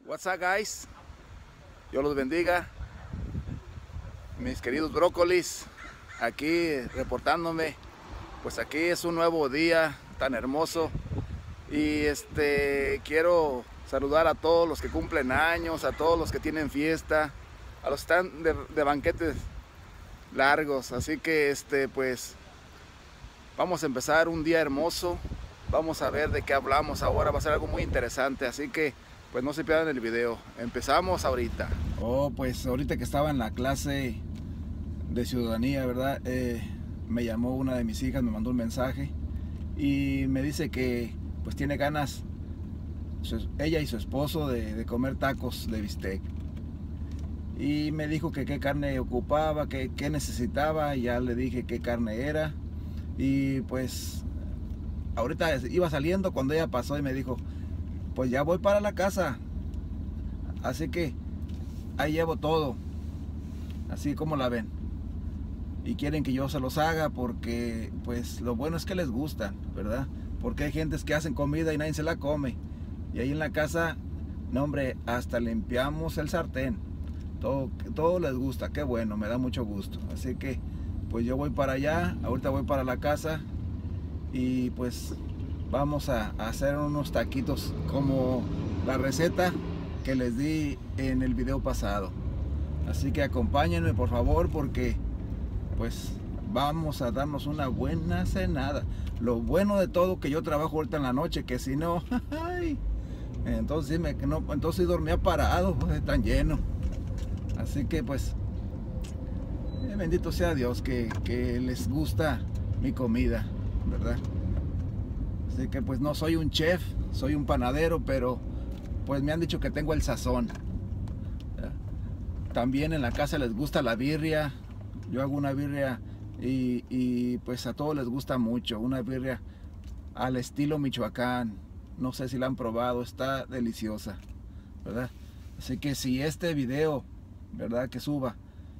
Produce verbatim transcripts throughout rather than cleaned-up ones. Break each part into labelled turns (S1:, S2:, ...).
S1: What's up, guys? Dios los bendiga. Mis queridos brócolis, aquí reportándome. Pues aquí es un nuevo día tan hermoso. Y este quiero saludar a todos los que cumplen años, a todos los que tienen fiesta, a los que están de, de banquetes largos. Así que este pues vamos a empezar un día hermoso. Vamos a ver de qué hablamos ahora. Va a ser algo muy interesante. Así que pues no se pierdan el video. Empezamos ahorita. Oh, pues ahorita que estaba en la clase de ciudadanía, ¿verdad? Eh, me llamó una de mis hijas, me mandó un mensaje y me dice que pues tiene ganas, su, ella y su esposo, de, de comer tacos de bistec. Y me dijo que qué carne ocupaba, que qué necesitaba, y ya le dije qué carne era. Y pues ahorita iba saliendo cuando ella pasó y me dijo, pues ya voy para la casa, así que ahí llevo todo, así como la ven. Y quieren que yo se los haga porque pues lo bueno es que les gusta, ¿verdad? Porque hay gentes que hacen comida y nadie se la come. Y ahí en la casa, no hombre, hasta limpiamos el sartén. Todo, todo les gusta, qué bueno, me da mucho gusto. Así que pues yo voy para allá, ahorita voy para la casa y pues vamos a hacer unos taquitos como la receta que les di en el video pasado. Así que acompáñenme por favor, porque pues vamos a darnos una buena cenada. Lo bueno de todo que yo trabajo ahorita en la noche, que si no, entonces sí me, no, entonces dormía parado, pues tan lleno. Así que pues eh, bendito sea Dios que, que les gusta mi comida, ¿verdad? Así que pues no soy un chef, soy un panadero, pero pues me han dicho que tengo el sazón. También en la casa les gusta la birria. Yo hago una birria y, y pues a todos les gusta mucho. Una birria al estilo Michoacán. No sé si la han probado, está deliciosa, ¿verdad? Así que si este video, ¿verdad? Que suba,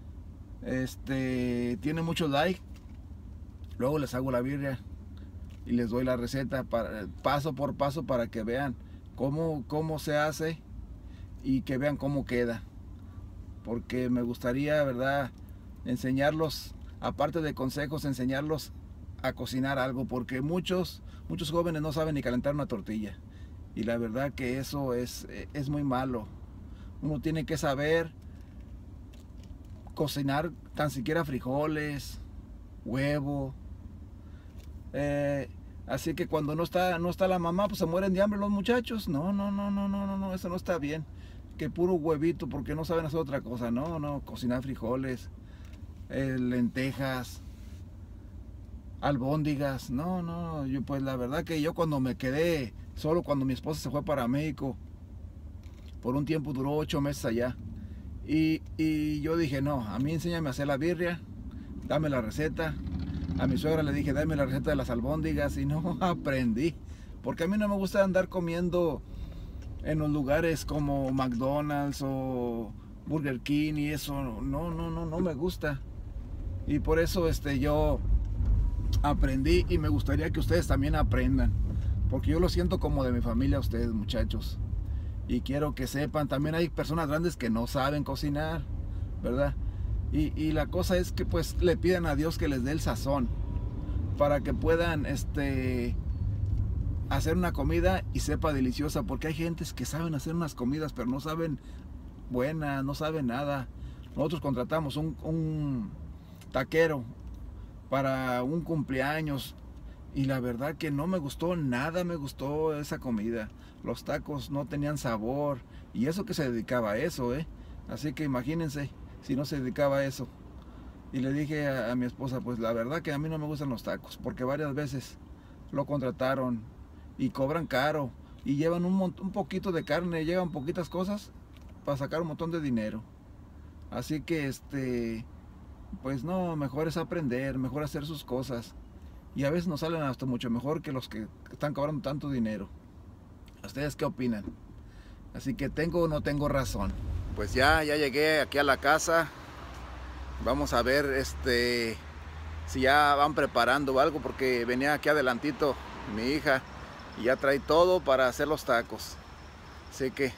S1: este tiene muchos likes, luego les hago la birria y les doy la receta para, paso por paso, para que vean cómo, cómo se hace y que vean cómo queda. Porque me gustaría, ¿verdad?, enseñarlos, aparte de consejos, enseñarlos a cocinar algo. Porque muchos, muchos jóvenes no saben ni calentar una tortilla. Y la verdad que eso es, es muy malo. Uno tiene que saber cocinar tan siquiera frijoles, huevo. Eh, Así que cuando no está, no está la mamá, pues se mueren de hambre los muchachos. No, no, no, no, no, no, no, eso no está bien. Que puro huevito porque no saben hacer otra cosa. No, no, cocinar frijoles, eh, lentejas, albóndigas. No, no, yo pues la verdad que yo cuando me quedé solo, cuando mi esposa se fue para México, por un tiempo duró ocho meses allá. Y, y yo dije, no, a mí enséñame a hacer la birria, dame la receta. A mi suegra le dije, dame la receta de las albóndigas, y no aprendí. Porque a mí no me gusta andar comiendo en los lugares como McDonald's o Burger King y eso. No, no, no, no me gusta. Y por eso este, yo aprendí, y me gustaría que ustedes también aprendan. Porque yo lo siento como de mi familia, ustedes muchachos. Y quiero que sepan, también hay personas grandes que no saben cocinar, ¿verdad? Y, y la cosa es que pues le pidan a Dios que les dé el sazón para que puedan este, hacer una comida y sepa deliciosa. Porque hay gentes que saben hacer unas comidas pero no saben buenas, no saben nada. Nosotros contratamos un, un taquero para un cumpleaños y la verdad que no me gustó nada, me gustó esa comida. Los tacos no tenían sabor, y eso que se dedicaba a eso, ¿eh? Así que imagínense si no se dedicaba a eso. Y le dije a, a mi esposa, pues la verdad que a mí no me gustan los tacos, porque varias veces lo contrataron y cobran caro y llevan un, un poquito de carne, llevan poquitas cosas para sacar un montón de dinero. Así que este pues no, mejor es aprender, mejor hacer sus cosas, y a veces nos salen hasta mucho mejor que los que están cobrando tanto dinero. ¿Ustedes qué opinan? Así que tengo o no tengo razón. Pues ya, ya llegué aquí a la casa. Vamos a ver este si ya van preparando algo, porque venía aquí adelantito mi hija y ya trae todo para hacer los tacos. Así que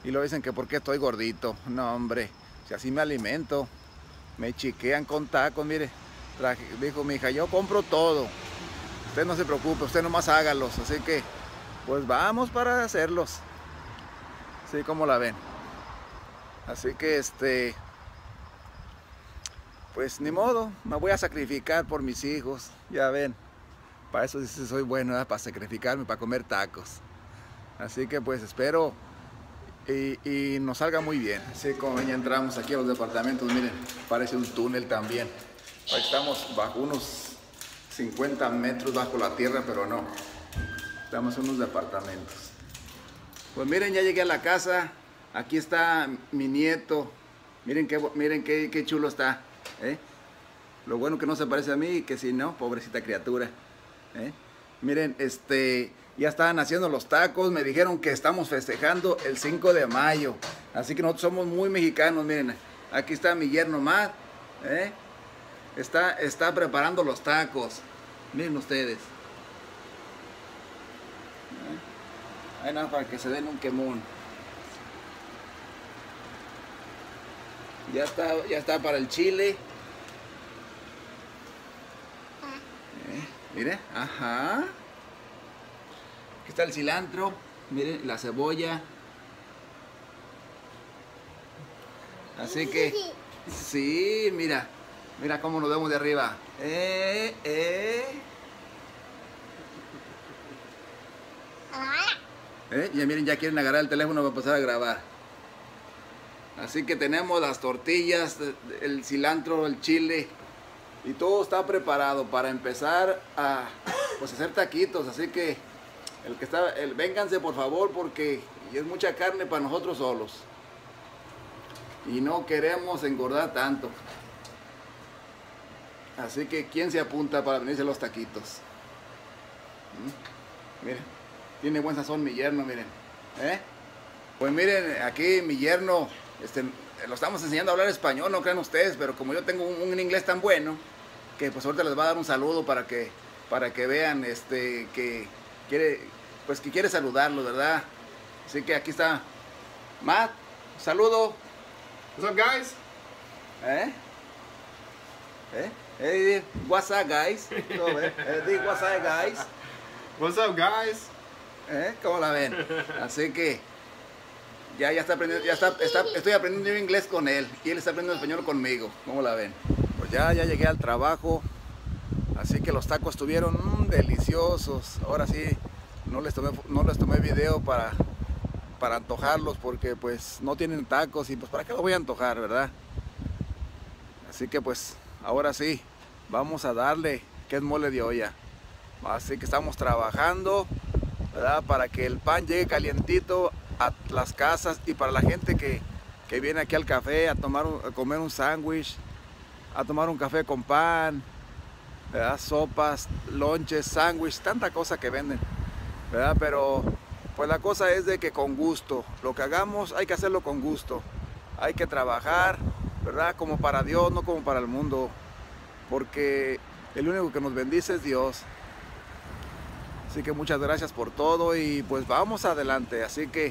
S1: Y lo dicen que porque estoy gordito. No, hombre, si así me alimento. Me chiquean con tacos, mire. Traje, dijo mi hija, yo compro todo. Usted no se preocupe, usted nomás hágalos. Así que, pues vamos para hacerlos. Así como la ven. Así que, este... pues ni modo, me voy a sacrificar por mis hijos. Ya ven. Para eso sí soy bueno, ¿verdad? Para sacrificarme, para comer tacos. Así que pues espero y, y nos salga muy bien. Así como ya entramos aquí a los departamentos, miren, parece un túnel también. Ahí estamos bajo unos cincuenta metros bajo la tierra, pero no. Estamos en unos departamentos. Pues miren, ya llegué a la casa. Aquí está mi nieto. Miren qué, miren qué, qué chulo está. ¿eh? Lo bueno que no se parece a mí, que si no, pobrecita criatura. ¿eh? Miren, este, ya estaban haciendo los tacos, me dijeron que estamos festejando el cinco de mayo, así que nosotros somos muy mexicanos. Miren, aquí está mi yerno Matt, ¿eh? está, está preparando los tacos, miren ustedes, ¿eh? Ahí nada para que se den un quemón. Ya está, ya está para el chile. Mire, ajá. Aquí está el cilantro. Miren, la cebolla. Así que, sí, mira. Mira cómo nos vemos de arriba. Eh, eh. ¿Eh? Ya miren, ya quieren agarrar el teléfono para pasar a grabar. Así que tenemos las tortillas, el cilantro, el chile. Y todo está preparado para empezar a pues, hacer taquitos. Así que el que está, el, vénganse por favor, porque es mucha carne para nosotros solos. Y no queremos engordar tanto. Así que ¿quién se apunta para venirse a los taquitos? ¿Mm? Miren, tiene buen sazón mi yerno, miren. ¿Eh? Pues miren, aquí mi yerno, este, lo estamos enseñando a hablar español, no crean ustedes, pero como yo tengo un, un inglés tan bueno, que pues ahorita les va a dar un saludo para que para que vean este que quiere pues que quiere saludarlo, ¿verdad? Así que aquí está Matt, saludo.
S2: What's up, guys?
S1: ¿Eh? ¿Eh? Hey, what's up, guys? No, eh, eh, what's up, guys?
S2: What's up, guys?
S1: ¿Eh? ¿Cómo la ven? Así que ya ya está aprendiendo, ya está, está estoy aprendiendo inglés con él y él está aprendiendo español conmigo. ¿Cómo la ven? Pues ya, ya llegué al trabajo, así que los tacos estuvieron mmm, deliciosos. Ahora sí, no les tomé, no les tomé video para, para antojarlos porque pues no tienen tacos y pues para qué los voy a antojar, ¿verdad? Así que pues ahora sí, vamos a darle, que es mole de olla. Así que estamos trabajando, ¿verdad? Para que el pan llegue calientito a las casas y para la gente que, que viene aquí al café a, tomar un, a comer un sándwich, a tomar un café con pan, ¿verdad? Sopas, lonches, sándwich, tanta cosa que venden, ¿verdad? Pero pues la cosa es de que con gusto, lo que hagamos hay que hacerlo con gusto, hay que trabajar, ¿verdad? Como para Dios, no como para el mundo, porque el único que nos bendice es Dios. Así que muchas gracias por todo y pues vamos adelante. Así que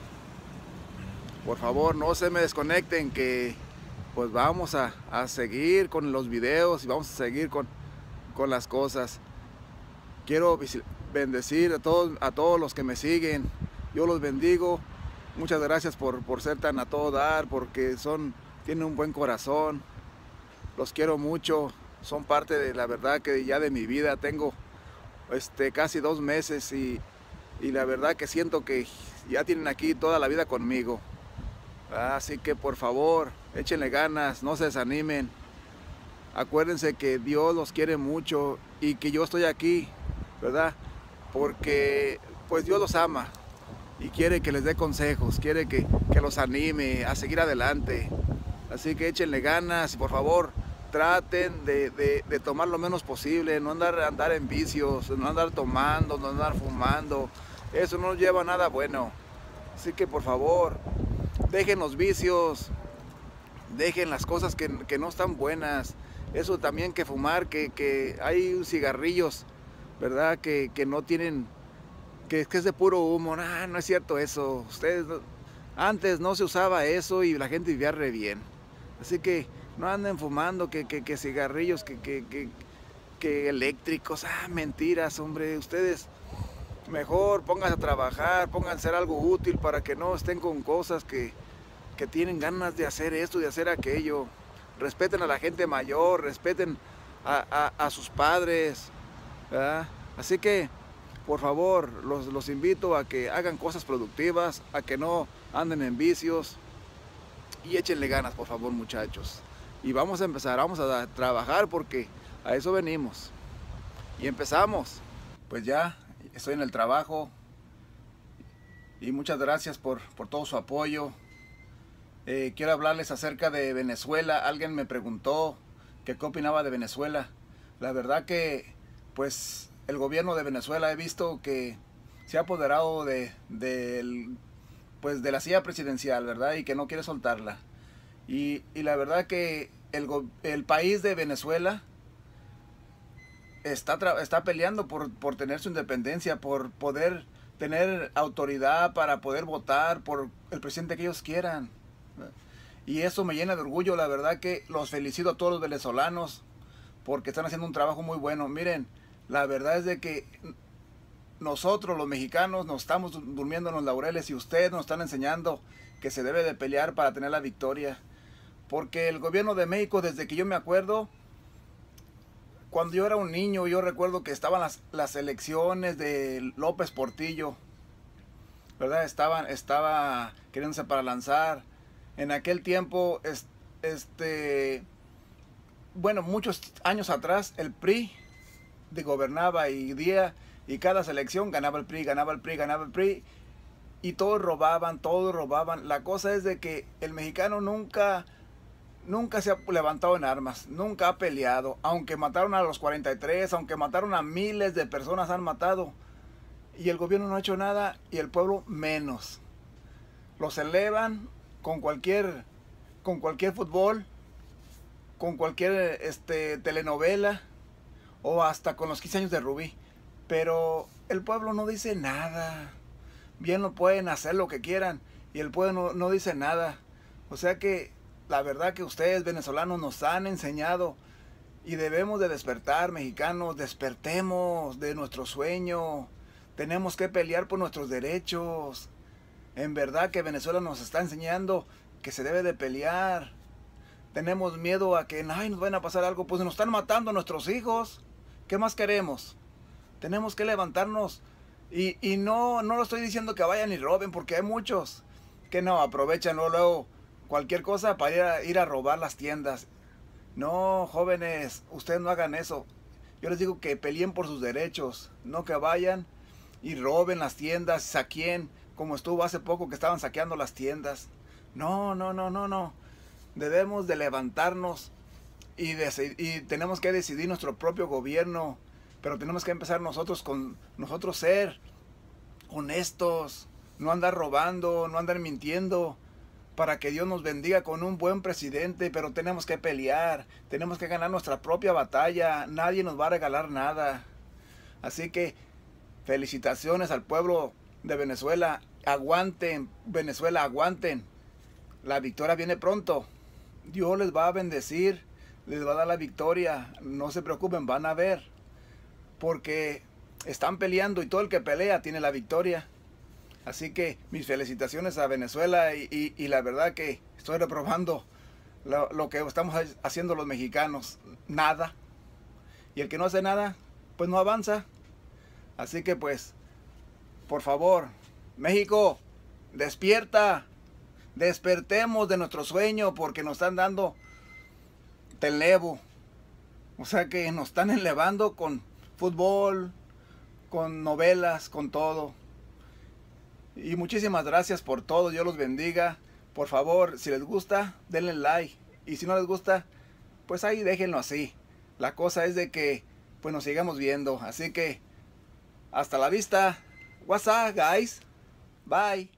S1: por favor no se me desconecten, que pues vamos a, a seguir con los videos y vamos a seguir con, con las cosas. Quiero bendecir a todos, a todos los que me siguen. Yo los bendigo. Muchas gracias por, por ser tan a todo dar, porque son, tienen un buen corazón. Los quiero mucho. Son parte de la verdad que ya de mi vida. Tengo este, casi dos meses y, y la verdad que siento que ya tienen aquí toda la vida conmigo. Así que por favor, échenle ganas, no se desanimen. Acuérdense que Dios los quiere mucho y que yo estoy aquí, ¿verdad? Porque pues Dios los ama y quiere que les dé consejos, quiere que, que los anime a seguir adelante. Así que échenle ganas y por favor traten de, de, de tomar lo menos posible, no andar, andar en vicios, no andar tomando, no andar fumando. Eso no lleva a nada bueno. Así que por favor, dejen los vicios, dejen las cosas que, que no están buenas. Eso también que fumar, que, que hay cigarrillos, ¿verdad? Que, que no tienen, que, que es de puro humo. Nah, no es cierto eso. Ustedes Antes no se usaba eso y la gente vivía re bien. Así que no anden fumando que, que, que cigarrillos, que, que, que, que eléctricos. Ah, mentiras, hombre. Ustedes mejor pónganse a trabajar, pónganse a hacer algo útil para que no estén con cosas que, que tienen ganas de hacer esto, de hacer aquello. Respeten a la gente mayor, respeten a, a, a sus padres, ¿verdad? Así que, por favor, los, los invito a que hagan cosas productivas, a que no anden en vicios y échenle ganas, por favor, muchachos. Y vamos a empezar, vamos a trabajar porque a eso venimos. Y empezamos. Pues ya estoy en el trabajo y muchas gracias por, por todo su apoyo. Eh, quiero hablarles acerca de Venezuela. Alguien me preguntó que qué opinaba de Venezuela. La verdad que, pues, el gobierno de Venezuela he visto que se ha apoderado de, de, pues, de la silla presidencial, ¿verdad? Y que no quiere soltarla. Y, y la verdad que el, el país de Venezuela está, está peleando por, por tener su independencia, por poder tener autoridad para poder votar por el presidente que ellos quieran. Y eso me llena de orgullo. La verdad que los felicito a todos los venezolanos porque están haciendo un trabajo muy bueno. Miren, la verdad es de que nosotros los mexicanos nos estamos durmiendo en los laureles y ustedes nos están enseñando que se debe de pelear para tener la victoria. Porque el gobierno de México, desde que yo me acuerdo, cuando yo era un niño, yo recuerdo que estaban las, las elecciones de López Portillo, ¿verdad? Estaban, estaba queriéndose para lanzar. En aquel tiempo, este, bueno, muchos años atrás, el P R I de gobernaba y día y cada selección ganaba el P R I, ganaba el P R I, ganaba el P R I y todos robaban, todos robaban. La cosa es de que el mexicano nunca, nunca se ha levantado en armas, nunca ha peleado, aunque mataron a los cuarenta y tres, aunque mataron a miles de personas, han matado y el gobierno no ha hecho nada y el pueblo menos. Los elevan con cualquier, con cualquier fútbol, con cualquier este, telenovela o hasta con los quince años de Rubí. Pero el pueblo no dice nada. Bien lo pueden hacer lo que quieran y el pueblo no, no dice nada. O sea que la verdad que ustedes venezolanos nos han enseñado y debemos de despertar, mexicanos, despertemos de nuestro sueño. Tenemos que pelear por nuestros derechos. En verdad que Venezuela nos está enseñando que se debe de pelear. Tenemos miedo a que ay, nos vayan a pasar algo. Pues nos están matando a nuestros hijos. ¿Qué más queremos? Tenemos que levantarnos. Y, y no, no lo estoy diciendo que vayan y roben, porque hay muchos que no aprovechan luego, luego cualquier cosa para ir a, ir a robar las tiendas. No, jóvenes, ustedes no hagan eso. Yo les digo que peleen por sus derechos. No que vayan y roben las tiendas, saquen, como estuvo hace poco que estaban saqueando las tiendas. No, no, no, no, no. Debemos de levantarnos y, de, y tenemos que decidir nuestro propio gobierno. Pero tenemos que empezar nosotros con nosotros ser honestos. No andar robando, no andar mintiendo. Para que Dios nos bendiga con un buen presidente. Pero tenemos que pelear. Tenemos que ganar nuestra propia batalla. Nadie nos va a regalar nada. Así que felicitaciones al pueblo de Venezuela. Aguanten, Venezuela, aguanten. La victoria viene pronto. Dios les va a bendecir, les va a dar la victoria. No se preocupen, van a ver. Porque están peleando y todo el que pelea tiene la victoria. Así que mis felicitaciones a Venezuela y, y, y la verdad que estoy reprobando lo, lo que estamos haciendo los mexicanos. Nada. Y el que no hace nada, pues no avanza. Así que pues, por favor, México, despierta. Despertemos de nuestro sueño porque nos están dando televo. O sea que nos están elevando con fútbol, con novelas, con todo. Y muchísimas gracias por todo. Dios los bendiga. Por favor, si les gusta, denle like. Y si no les gusta, pues ahí déjenlo así. La cosa es de que pues nos sigamos viendo. Así que hasta la vista. What's up, guys? Bye.